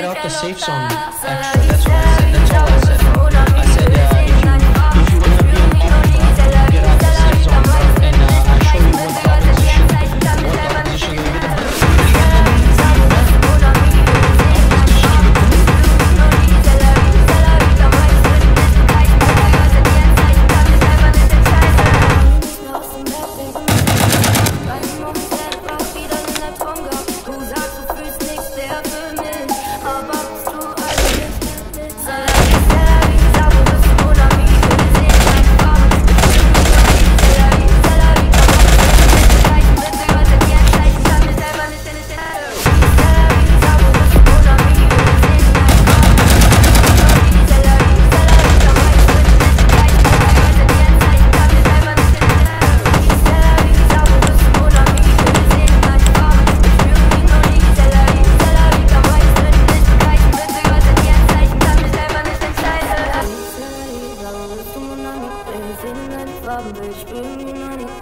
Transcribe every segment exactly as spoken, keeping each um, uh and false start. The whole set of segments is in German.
get out the safe zone. Actually, that's what I said. That's all I said. I said, uh, if you if you wanna be an opera, get out the safe zone, and uh, I'll show you what the opposition, what the opposition will do.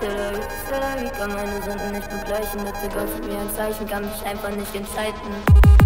Meine Sünden nicht begleichen, bitte Gott, mir ein Zeichen, kann mich einfach nicht entscheiden.